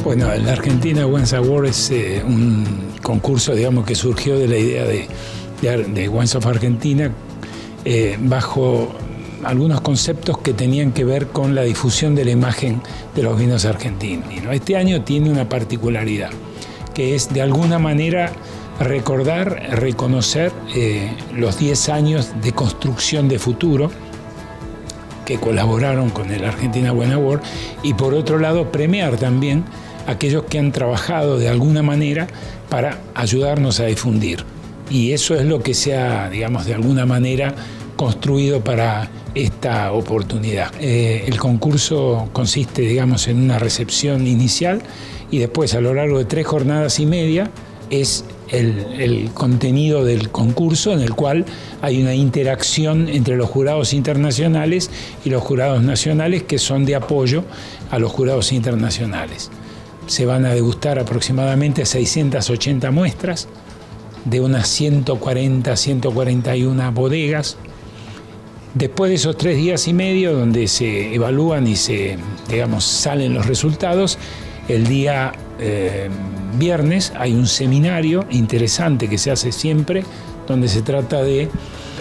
Bueno, la Argentina Wines Award es un concurso, digamos, que surgió de la idea de Wines of Argentina bajo algunos conceptos que tenían que ver con la difusión de la imagen de los vinos argentinos. Este año tiene una particularidad, que es de alguna manera recordar, reconocer los 10 años de construcción de futuro que colaboraron con el Argentina Wine Award, y por otro lado premiar también a aquellos que han trabajado de alguna manera para ayudarnos a difundir. Y eso es lo que se ha, digamos, de alguna manera construido para esta oportunidad. El concurso consiste, digamos, en una recepción inicial y después, a lo largo de 3 jornadas y media, es el contenido del concurso, en el cual hay una interacción entre los jurados internacionales y los jurados nacionales, que son de apoyo a los jurados internacionales. Se van a degustar aproximadamente 680 muestras de unas 140, 141 bodegas. Después de esos 3 días y medio, donde se evalúan y digamos, salen los resultados, el día viernes hay un seminario interesante que se hace siempre, donde se trata de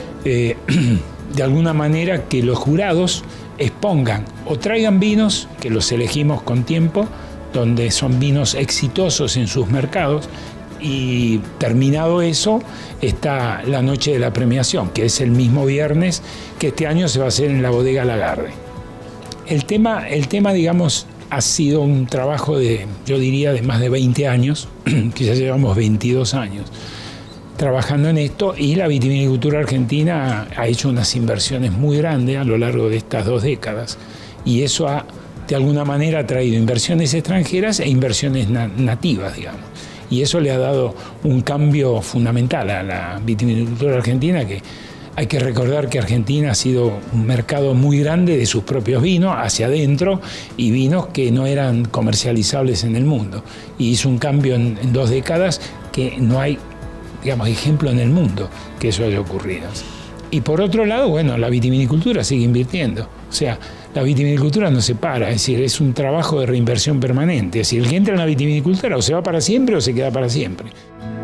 alguna manera que los jurados expongan o traigan vinos, que los elegimos con tiempo, donde son vinos exitosos en sus mercados, y terminado eso está la noche de la premiación, que es el mismo viernes, que este año se va a hacer en la bodega Lagarde. El tema, digamos, ha sido un trabajo yo diría, de más de 20 años, quizás llevamos 22 años trabajando en esto, y la vitivinicultura argentina ha hecho unas inversiones muy grandes a lo largo de estas 2 décadas, y eso ha, de alguna manera, traído inversiones extranjeras e inversiones nativas, digamos. Y eso le ha dado un cambio fundamental a la vitivinicultura argentina, que hay que recordar que Argentina ha sido un mercado muy grande de sus propios vinos hacia adentro, y vinos que no eran comercializables en el mundo. Y hizo un cambio en 2 décadas que no hay, digamos, ejemplo en el mundo que eso haya ocurrido. Y por otro lado, bueno, la vitivinicultura sigue invirtiendo. O sea, la vitivinicultura no se para, es decir, es un trabajo de reinversión permanente. Es decir, el que entra en la vitivinicultura o se va para siempre o se queda para siempre.